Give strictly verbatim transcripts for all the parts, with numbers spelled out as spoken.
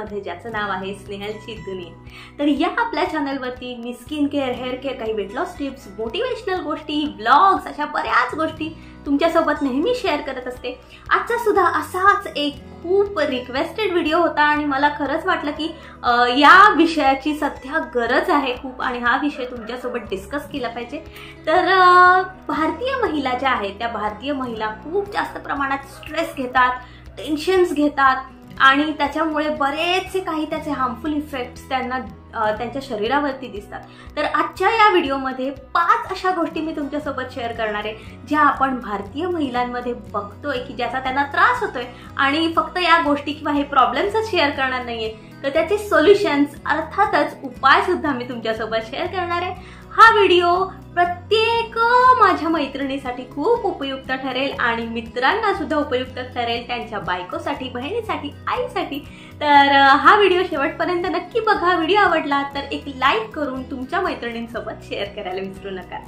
चॅनलमध्ये, ज्याचं नाव आहे स्नेहलची दुनिया। तर या आपल्या चॅनलवरती मी स्किन केअर, हेअर केअर, काही वेट लॉस टिप्स, मोटिवेशनल गोष्टी, ब्लॉग्स, अशा बऱ्याच गोष्टी तुमच्यासोबत नेहमी शेअर करत असते। आजचा सुद्धा असाच एक खूप रिक्वेस्टेड व्हिडिओ होता आणि मला खरंच वाटलं की या विषयाची सध्या गरज आहे खूप आणि हा विषय तुमच्यासोबत डिस्कस केला पाहिजे। तर भारतीय महिला ज्या आहेत त्या भारतीय महिला खूप जास्त प्रमाणात स्ट्रेस घेतात, टेन्शन्स घेतात आणि त्याच्यामुळे बरेचसे काही त्याचे हार्मफुल इफेक्ट्स त्यांना त्यांच्या शरीरावरती दिसतात। तर आजच्या या व्हिडिओमध्ये पाच अशा गोष्टी मी तुमच्यासोबत शेअर करणार आहे ज्या आपण भारतीय महिलांमध्ये बघतोय की ज्याचा त्यांना त्रास होतोय आणि फक्त या गोष्टी किंवा हे प्रॉब्लेम्सच शेअर करणार नाहीये, तर त्याचे सोल्युशन्स अर्थातच उपाय सुद्धा मी तुमच्यासोबत शेअर करणार आहे। हा व्हिडिओ प्रत्येक माझ्या मैत्रिणीसाठी खूप उपयुक्त ठरेल आणि मित्रांना सुद्धा उपयुक्त ठरेल, त्यांच्या बायकोसाठी, बहिणीसाठी, आईसाठी। तर हा व्हिडिओ शेवटपर्यंत नक्की बघा। व्हिडिओ आवडला तर एक लाईक करून तुमच्या मैत्रिणींसोबत शेअर करायला विसरू नका।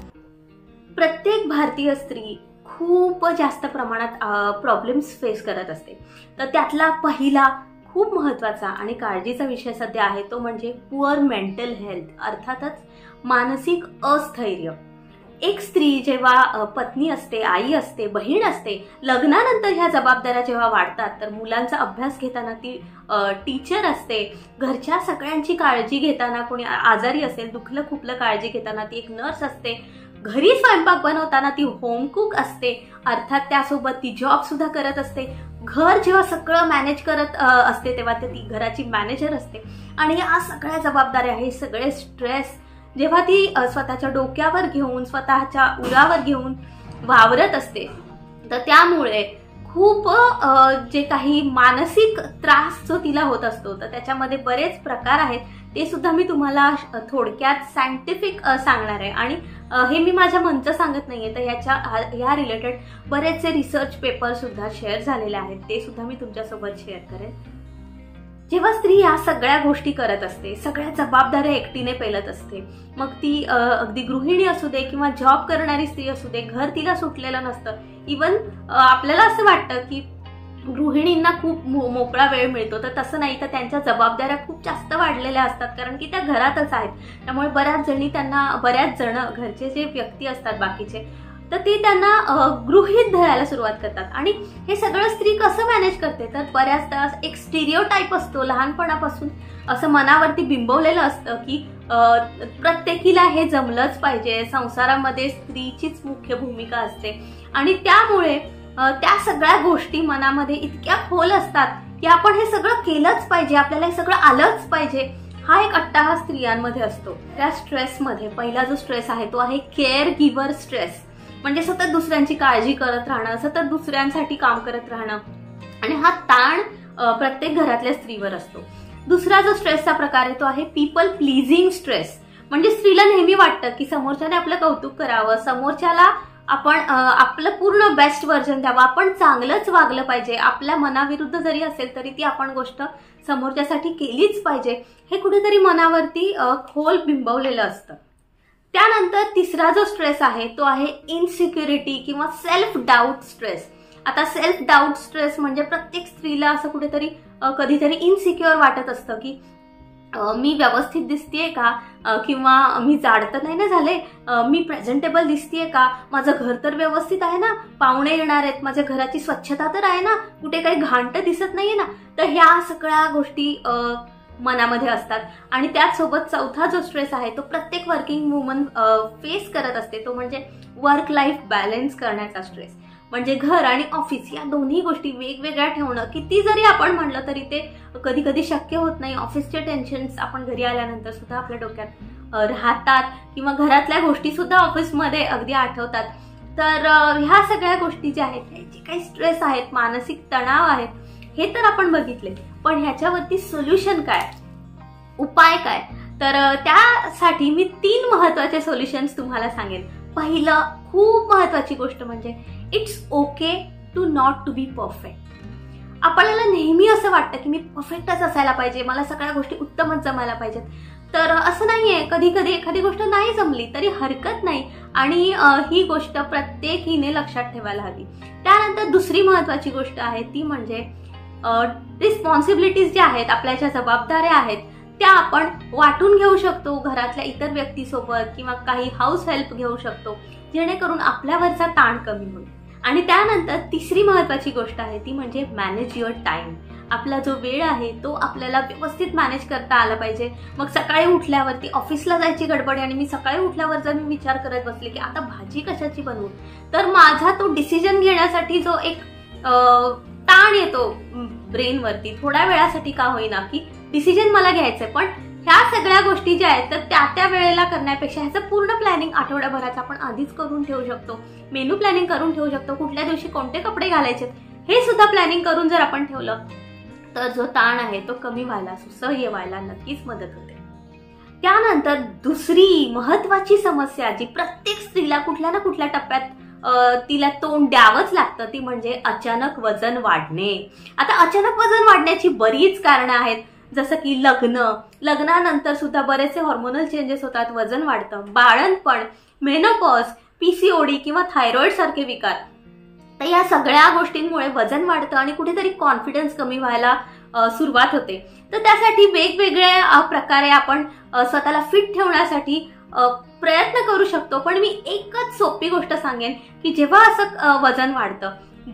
प्रत्येक भारतीय स्त्री खूप जास्त प्रमाणात प्रॉब्लेम्स फेस करत असते। तर त्यातला पहिला खूप महत्त्वाचा आणि काळजीचा विषय सध्या आहे तो म्हणजे पुअर मेंटल हेल्थ, अर्थातच मानसिक अस्थैर्य। एक स्त्री जेव्हा पत्नी असते, आई असते, बहीण असते, लग्नानंतर ह्या जबाबदाऱ्या जेव्हा वाढतात तर मुलांचा अभ्यास घेताना ती टीचर असते, घरच्या सगळ्यांची काळजी घेताना, कोणी आजारी असेल, दुखलं खुपलं काळजी घेताना ती एक नर्स असते, घरी स्वयंपाक बनवताना ती होम कुक असते, अर्थात त्यासोबत ती जॉब सुद्धा करत असते, घर जेव्हा सगळं मॅनेज करत असते तेव्हा ती घराची मॅनेजर असते आणि या सगळ्या जबाबदाऱ्या, हे सगळे स्ट्रेस जेव्हा ती स्वतःच्या डोक्यावर घेऊन, स्वतःच्या उरावर घेऊन वावरत असते तर त्यामुळे खूप जे काही मानसिक त्रास जो तिला होत असतो तर त्याच्यामध्ये बरेच प्रकार आहेत, ते सुद्धा मी तुम्हाला थोडक्यात सायंटिफिक सांगणार आहे। आणि हे मी माझ्या मनचं सांगत नाहीये, तर याच्या ह्या रिलेटेड बरेचसे रिसर्च पेपर सुद्धा शेअर झालेले आहेत, ते सुद्धा मी तुमच्यासोबत शेअर करेन। जेव्हा स्त्री या सगळ्या गोष्टी करत असते, सगळ्या जबाबदाऱ्या एकटीने पेलत असते, मग ती अगदी गृहिणी असू दे किंवा जॉब करणारी स्त्री असू दे, घर तिला सुटलेलं नसतं। इवन आपल्याला असं वाटतं की गृहिणींना खूप मोकळा वेळ मिळतो, तर तसं नाही, तर त्यांच्या जबाबदाऱ्या खूप जास्त वाढलेल्या असतात कारण की त्या घरातच आहेत। त्यामुळे बऱ्याच जणी त्यांना बऱ्याच जण घरचे जे व्यक्ती असतात बाकीचे तर ती त्यांना गृहीत धरायला सुरुवात करतात आणि हे सगळं स्त्री कसं मॅनेज करते तर बऱ्याचदा एक स्टिरियोटाइप असतो, लहानपणापासून असं मनावरती बिंबवलेलं असतं की प्रत्येकीला हे जमलंच पाहिजे, संसारामध्ये स्त्रीचीच मुख्य भूमिका असते आणि त्यामुळे त्या सगळ्या गोष्टी मनामध्ये इतक्या खोल असतात की आपण हे सगळं केलंच पाहिजे, आपल्याला हे सगळं आलंच पाहिजे, हा एक अट्टाहास स्त्रियांमध्ये असतो। त्या स्ट्रेसमध्ये पहिला जो स्ट्रेस आहे तो आहे केअर गिव्हर स्ट्रेस, म्हणजे सतत दुसऱ्यांची काळजी करत राहणं, सतत दुसऱ्यांसाठी काम करत राहणं आणि हा ताण प्रत्येक घरातल्या स्त्रीवर असतो। दुसरा जो स्ट्रेसचा प्रकार आहे तो आहे पीपल प्लीजिंग स्ट्रेस, म्हणजे स्त्रीला नेहमी वाटतं की समोरच्याने आपलं कौतुक करावं, समोरच्याला आपण आपलं पूर्ण बेस्ट व्हर्जन द्यावं, आपण चांगलंच वागलं पाहिजे, आपल्या मनाविरुद्ध जरी असेल तरी ती आपण गोष्ट समोरच्यासाठी केलीच पाहिजे, हे कुठेतरी मनावरती खोल बिंबवलेलं असतं। त्यानंतर तिसरा जो स्ट्रेस आहे तो आहे इनसिक्युरिटी किंवा सेल्फ डाऊट स्ट्रेस। आता सेल्फ डाऊट स्ट्रेस म्हणजे प्रत्येक स्त्रीला असं कुठेतरी कधीतरी इनसिक्युअर वाटत असतं की मी व्यवस्थित दिसतेय का, किंवा मी जाड तर नाही ना झाले, मी प्रेझेंटेबल दिसतेय का, माझं घर तर व्यवस्थित आहे ना, पाहुणे येणार आहेत, माझ्या घराची स्वच्छता तर आहे ना, कुठे काही घाण तर दिसत नाहीये ना, तर ह्या सगळ्या गोष्टी मनामध्ये असतात। आणि त्याचसोबत चौथा जो स्ट्रेस आहे तो प्रत्येक वर्किंग वुमन फेस करत असते, तो म्हणजे वर्क लाईफ बॅलन्स करण्याचा स्ट्रेस, म्हणजे घर आणि ऑफिस या दोन्ही गोष्टी वेगवेगळ्या ठेवणं किती जरी आपण म्हणलं तरी ते कधी कधी शक्य होत नाही। ऑफिसचे टेन्शन्स आपण घरी आल्यानंतर सुद्धा आपल्या डोक्यात राहतात किंवा घरातल्या गोष्टी सुद्धा ऑफिसमध्ये अगदी आठवतात। तर ह्या सगळ्या गोष्टी ज्या आहेत, जे काही स्ट्रेस आहेत, मानसिक तणाव आहेत, हे तर आपण बघितले, पण ह्याच्यावरती सोल्युशन काय, उपाय काय, तर त्यासाठी मी तीन महत्त्वाचे सोल्युशन्स तुम्हाला सांगेन। पहिलं खूप महत्त्वाची गोष्ट म्हणजे it's okay to not to be perfect. आपल्याला नेहमी असं वाटतं की मी परफेक्टच असायला पाहिजे, मला सगळ्या गोष्टी उत्तमच जमायला पाहिजेत, तर असं नाहीये। कधी कधी एखादी गोष्ट नाही जमली तरी हरकत नाही आणि ही गोष्ट प्रत्येकीने लक्षात ठेवायला हवी। त्यानंतर दुसरी महत्त्वाची गोष्ट आहे ती म्हणजे रिस्पॉन्सिबिलिटीज ज्या आहेत, आपल्या ज्या जबाबदाऱ्या आहेत त्या आपण वाटून घेऊ शकतो घरातल्या इतर व्यक्तीसोबत, किंवा काही हाऊस हेल्प घेऊ शकतो, जेणेकरून आपल्यावरचा ताण कमी होईल. आणि त्यानंतर तिसरी महत्वाची गोष्ट आहे ती म्हणजे मॅनेज युअर टाइम. आपला जो वेळ आहे तो आपल्याला व्यवस्थित मॅनेज करता आला पाहिजे. मग सकाळी उठल्यावरती ऑफिसला जायची गडबड आहे आणि मी सकाळी उठल्यावर जर मी विचार करत बसले की आता भाजी कशाची बनवू, तर माझा तो डिसिजन घेण्यासाठी जो एक ताण येतो ब्रेनवरती, थोड्या वेळासाठी का होईना, की डिसिजन मला घ्यायचंय, पण ह्या सगळ्या गोष्टी ज्या आहेत तर त्या त्या वेळेला करण्यापेक्षा ह्याचं पूर्ण प्लॅनिंग आठवड्याभराचं आपण आधीच करून ठेवू शकतो. मेनू प्लॅनिंग करून ठेवू शकतो, कुठल्या दिवशी कोणते कपडे घालायचे हे सुद्धा प्लॅनिंग करून जर आपण ठेवलं तर जो ताण आहे तो कमी व्हायला, सुसह्य व्हायला नक्कीच मदत होते. त्यानंतर दुसरी महत्वाची समस्या जी प्रत्येक स्त्रीला कुठल्या ना कुठल्या टप्प्यात तिला तोंड द्यावंच लागतं ती म्हणजे अचानक वजन वाढणे. आता अचानक वजन वाढण्याची बरीच कारणं आहेत, जसं की लग्न, लग्नानंतर सुद्धा बरेचसे हॉर्मोनल चेंजेस होतात, वजन वाढतं, बाळंतपण, मेनोपॉज, पीसीओडी किंवा थायरॉइड सारखे विकार. तर या सगळ्या गोष्टींमुळे वजन वाढतं आणि कुठेतरी कॉन्फिडन्स कमी व्हायला सुरुवात होते. तर त्यासाठी वेगवेगळ्या प्रकारे आपण स्वतःला फिट ठेवण्यासाठी प्रयत्न करू शकतो. पण मी एकच सोपी गोष्ट सांगेन की जेव्हा असं वजन वाढतं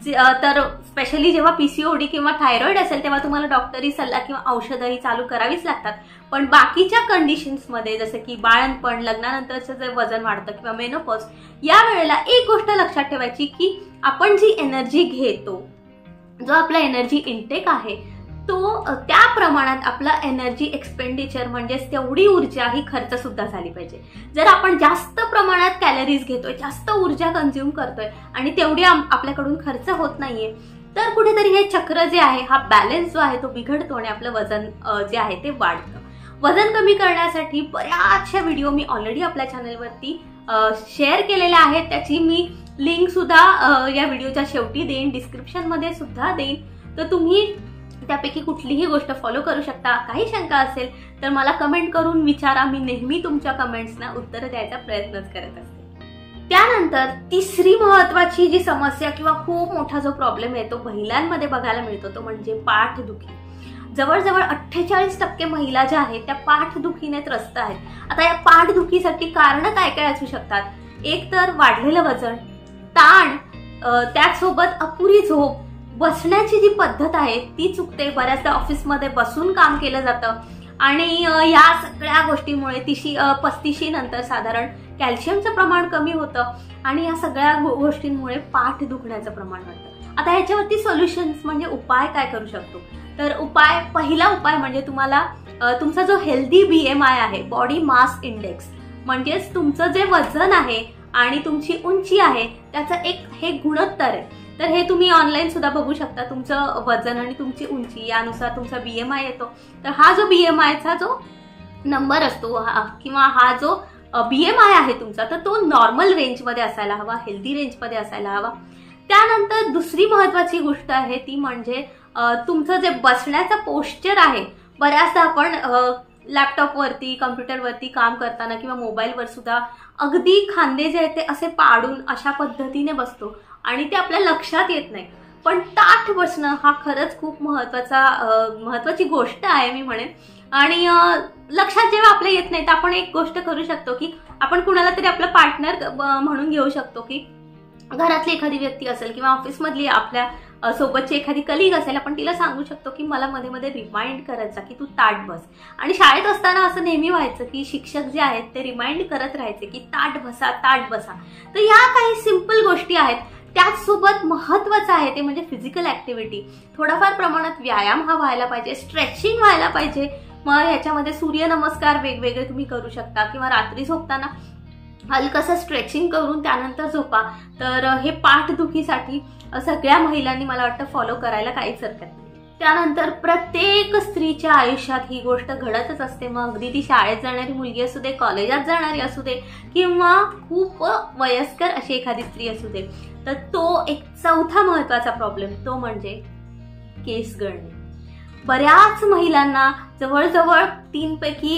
तर स्पेशली जेव्हा पीसीओडी किंवा थायरॉइड असेल तेव्हा तुम्हाला डॉक्टरी सल्ला किंवा औषधही चालू करावीच लागतात. पण बाकीच्या कंडिशन्समध्ये जसं की बाळंतपण, लग्नानंतरचं जे वजन वाढतं किंवा मेनोपॉज, या वेळेला एक गोष्ट लक्षात ठेवायची की आपण जी एनर्जी घेतो, जो आपला एनर्जी इंटेक आहे तो त्या प्रमाणात आपला एनर्जी एक्सपेंडिचर म्हणजेच तेवढी ऊर्जा ही खर्च सुद्धा झाली पाहिजे. जर आपण जास्त प्रमाणात कॅलरीज घेतोय, जास्त ऊर्जा कंझ्युम करतोय आणि तेवढी आपल्याकडून खर्च होत नाहीये तर कुठेतरी हे चक्र जे आहे, हा बॅलन्स जो आहे तो बिघडतो आणि आपलं वजन जे आहे ते वाढतं. वजन कमी करण्यासाठी बऱ्याचशा व्हिडिओ मी ऑलरेडी आपल्या चॅनलवरती शेअर केलेल्या आहेत, त्याची मी लिंक सुद्धा या व्हिडिओच्या शेवटी देईन, डिस्क्रिप्शन मध्ये सुद्धा देईन. तर तुम्ही त्यापैकी कुठलीही गोष्ट फॉलो करू शकता. काही शंका असेल तर मला कमेंट करून विचारा, मी नेहमी तुमच्या कमेंट्सना उत्तर द्यायचा प्रयत्नच करत असते. त्यानंतर तिसरी महत्वाची जी समस्या किंवा खूप मोठा जो प्रॉब्लेम आहे तो महिलांमध्ये बघायला मिळतो तो म्हणजे पाठदुखी. जवळजवळ अठ्ठेचाळीस टक्के महिला ज्या आहेत त्या पाठदुखीने त्रस्त आहेत. आता या पाठदुखीसाठी कारण काय काय असू शकतात? एक तर वाढलेलं वजन, ताण, त्याचसोबत अपुरी झोप, बसण्याची जी पद्धत आहे ती चुकते. बऱ्याचदा ऑफिसमध्ये बसून काम केलं जातं आणि या सगळ्या गोष्टीमुळे तिशी पस्तीशी नंतर साधारण कॅल्शियमचं प्रमाण कमी होतं आणि या सगळ्या गोष्टींमुळे पाठ दुखण्याचं प्रमाण वाढतं. आता ह्याच्यावरती सोल्युशन्स म्हणजे उपाय काय करू शकतो? तर उपाय, पहिला उपाय म्हणजे तुम्हाला तुमचा जो हेल्दी बीएमआय आहे, बॉडी मास इंडेक्स, म्हणजेच तुमचं जे वजन आहे आणि तुमची उंची आहे त्याचं एक हे गुणोत्तर आहे. तर हे तुम्ही ऑनलाईन सुद्धा बघू शकता. तुमचं वजन आणि तुमची उंची यानुसार तुमचा बीएमआय येतो. तर हा जो बीएमआयचा जो नंबर असतो किंवा हा जो बीएमआय आहे तुमचा, तर तो नॉर्मल रेंजमध्ये असायला हवा, हेल्दी रेंजमध्ये असायला हवा. त्यानंतर दुसरी महत्वाची गोष्ट आहे ती म्हणजे तुमचं जे बसण्याचं पोश्चर आहे. बऱ्याचदा आपण लॅपटॉपवरती, कम्प्युटरवरती काम करताना किंवा मोबाईलवर सुद्धा अगदी खांदे जे आहेत ते असे पाडून अशा पद्धतीने बसतो आणि ते आपल्या लक्षात येत नाही. पण ताठ बसणं हा खरंच खूप महत्वाचा महत्वाची गोष्ट आहे मी म्हणेन. आणि लक्षात जेव्हा आपल्या येत नाही तर आपण एक गोष्ट करू शकतो की आपण कुणाला तरी आपलं पार्टनर म्हणून घेऊ शकतो, की घरातली एखादी व्यक्ती असेल किंवा ऑफिसमधली आपल्या सोबतची एखादी कलीग असेल, आपण तिला सांगू शकतो की मला मध्ये मध्ये रिमाइंड करायचा की तू ताठ बस. आणि शाळेत असताना असं नेहमी व्हायचं की शिक्षक जे आहेत ते रिमाइंड करत राहायचे की ताठ बसा, ताठ बसा. तर या काही सिंपल गोष्टी आहेत. त्याचसोबत महत्वाचं आहे ते म्हणजे फिजिकल ऍक्टिव्हिटी. थोडाफार प्रमाणात व्यायाम हा व्हायला पाहिजे, स्ट्रेचिंग व्हायला पाहिजे. मग ह्याच्यामध्ये सूर्यनमस्कार वेगवेगळे तुम्ही करू शकता किंवा रात्री झोपताना हलकसं स्ट्रेचिंग करून त्यानंतर झोपा. तर हे पाठदुखीसाठी सगळ्या महिलांनी मला वाटतं फॉलो करायला काहीच हरकत नाही. त्यानंतर प्रत्येक स्त्रीच्या आयुष्यात ही गोष्ट घडतच असते. मग अगदी ती शाळेत जाणारी मुलगी असू दे, कॉलेजात जाणारी असू दे किंवा खूप वयस्कर अशी एखादी स्त्री असू दे, तर तो एक चौथा महत्वाचा प्रॉब्लेम तो म्हणजे केस गळणे. बऱ्याच महिलांना जवळजवळ तीन पैकी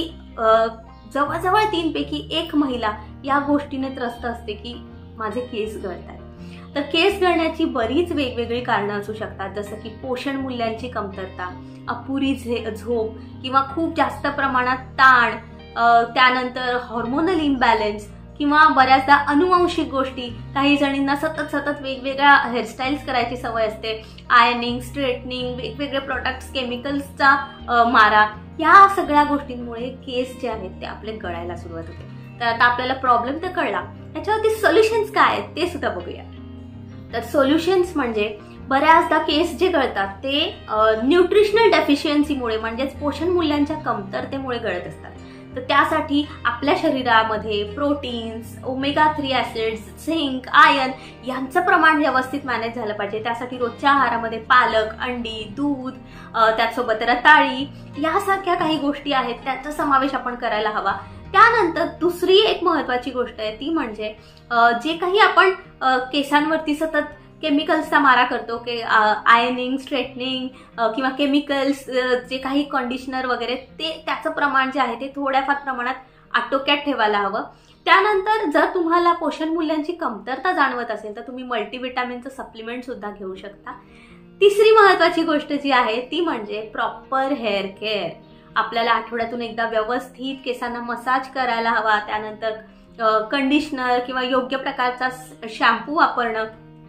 जवळजवळ तीन पैकी एक महिला या गोष्टीने त्रस्त असते की माझे केस गळत आहेत. तर केस गळण्याची बरीच वेगवेगळी कारणं असू शकतात, जसं की पोषण मूल्यांची कमतरता, अपुरी झोप किंवा खूप जास्त प्रमाणात ताण, त्यानंतर हॉर्मोनल इम्बॅलन्स किंवा बऱ्याचदा अनुवांशिक गोष्टी. काही जणींना सतत सतत वेगवेगळ्या हेअरस्टाईल्स करायची सवय असते, आयनिंग, स्ट्रेटनिंग, वेगवेगळे प्रोडक्ट्स, केमिकल्सचा मारा. या सगळ्या गोष्टींमुळे केस जे आहेत ते आपले गळायला सुरुवात होते. तर आता आपल्याला प्रॉब्लेम तर कळला, याच्यावरती सोल्युशन्स काय आहेत ते सुद्धा बघूया. तर सोल्युशन्स म्हणजे बऱ्याचदा केस जे गळतात ते न्यूट्रिशनल डेफिशियन्सीमुळे म्हणजेच पोषण मूल्यांच्या कमतरतेमुळे गळत असतात. तर त्यासाठी आपल्या शरीरामध्ये proteins, omega three acids, zinc, iron यांचं प्रमाण व्यवस्थित मॅनेज झालं पाहिजे. त्यासाठी रोजच्या आहारामध्ये पालक, अंडी, दूध, त्याचसोबत रताळी यासारख्या काही गोष्टी आहेत त्याचा समावेश आपण करायला हवा. त्यानंतर दुसरी एक महत्वाची गोष्ट आहे ती म्हणजे जे काही आपण केसांवरती सतत केमिकल्सचा मारा करतो, की आयनिंग, स्ट्रेटनिंग किंवा केमिकल्स, जे काही कंडिशनर वगैरे, ते त्याचं प्रमाण जे आहे ते थोड्याफार प्रमाणात आटोक्यात ठेवायला हवं. त्यानंतर जर तुम्हाला पोषण मूल्यांची कमतरता जाणवत असेल तर तुम्ही मल्टीव्हिटॅमिनचं सप्लिमेंट सुद्धा घेऊ शकता. तिसरी महत्वाची गोष्ट जी आहे ती म्हणजे प्रॉपर हेअर केअर. आपल्याला आठवड्यातून एकदा व्यवस्थित केसांना मसाज करायला हवा. त्यानंतर कंडिशनर किंवा योग्य प्रकारचा शॅम्पू वापरणं,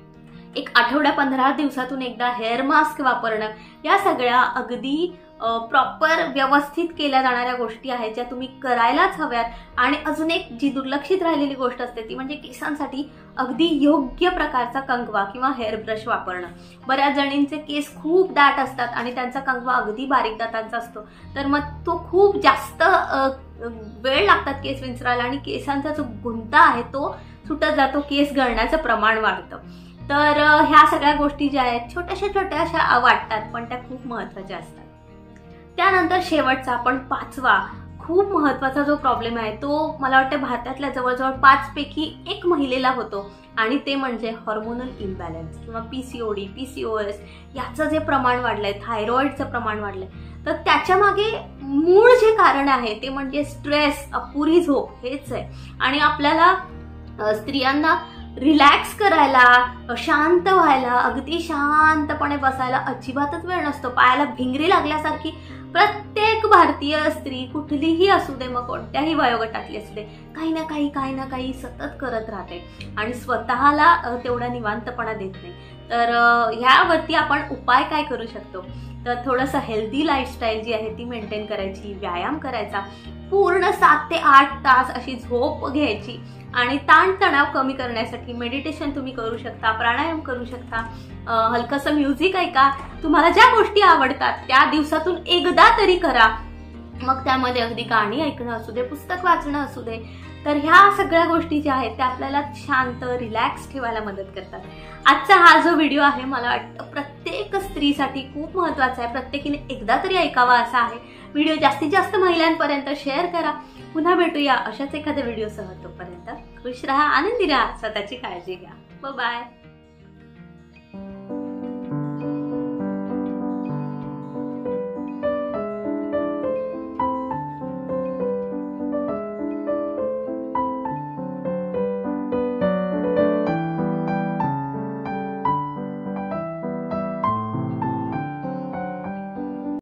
एक आठवड्या पंधरा दिवसातून एकदा हेअर मास्क वापरणं, या सगळ्या अगदी प्रॉपर व्यवस्थित केल्या जाणाऱ्या गोष्टी आहेत ज्या तुम्ही करायलाच हव्यात. आणि अजून एक जी दुर्लक्षित राहिलेली गोष्ट असते ती म्हणजे केसांसाठी अगदी योग्य प्रकारचा कंगवा किंवा हेअर ब्रश वापरणं. बऱ्याच जणींचे केस खूप दाट असतात आणि त्यांचा कंगवा अगदी बारीक दातांचा असतो, तर मग तो खूप जास्त वेळ लागतात केस विंचरायला आणि केसांचा जो गुंता आहे तो सुटत जातो, केस गळण्याचं प्रमाण वाढतं. तर ह्या सगळ्या गोष्टी ज्या आहेत छोट्याशा छोट्याशा वाटतात पण त्या खूप महत्वाच्या असतात. त्यानंतर शेवटचा आपण पाचवा खूप महत्वाचा जो प्रॉब्लेम आहे तो मला वाटतं भारतातल्या जवळजवळ पाच पैकी एक महिलेला होतो आणि ते म्हणजे हॉर्मोनल इम्बॅलन्स किंवा पीसीओडी, पीसीओएस याचं जे प्रमाण वाढलंय, थायरॉइडचं प्रमाण वाढलंय. तर त्याच्या मागे मूळ जे कारण आहे ते म्हणजे स्ट्रेस, अपुरी झोप हेच आहे. आणि आपल्याला स्त्रियांना रिलॅक्स करायला, शांत व्हायला, अगदी शांतपणे बसायला अजिबातच वेळ नसतो. पायाला भिंगरी लागल्यासारखी प्रत्येक भारतीय स्त्री कुठलीही असू दे, मग कोणत्याही वयोगटातली असू दे, काही ना काही काही ना काही सतत करत राहते आणि स्वतःला तेवढा निवांतपणा देत नाही. तर ह्यावरती आपण उपाय काय करू शकतो, तर थोडंसं हेल्दी लाईफस्टाईल जी आहे ती मेंटेन करायची, व्यायाम करायचा, पूर्ण सात ते आठ तास अशी झोप घ्यायची आणि ताणतणाव कमी करण्यासाठी मेडिटेशन तुम्ही करू शकता, प्राणायाम करू शकता, हलकंसं म्युझिक ऐका. तुम्हाला ज्या गोष्टी आवडतात त्या दिवसातून एकदा तरी करा. मग त्यामध्ये अगदी गाणी ऐकणं असू दे, पुस्तक वाचणं असू दे. तर ह्या सगळ्या गोष्टी ज्या आहेत त्या आपल्याला शांत, रिलॅक्स ठेवायला मदत करतात. आजचा हा जो व्हिडिओ आहे मला वाटतं प्रत्येक स्त्रीसाठी खूप महत्वाचा आहे, प्रत्येकीने एकदा तरी ऐकावा असा आहे. व्हिडिओ जास्तीत जास्त महिलांपर्यंत शेअर करा. पुन्हा भेटूया अशाच एखाद्या व्हिडिओसह. तोपर्यंत खुश राहा, आनंदी राहा, स्वतःची काळजी घ्या. Bye bye.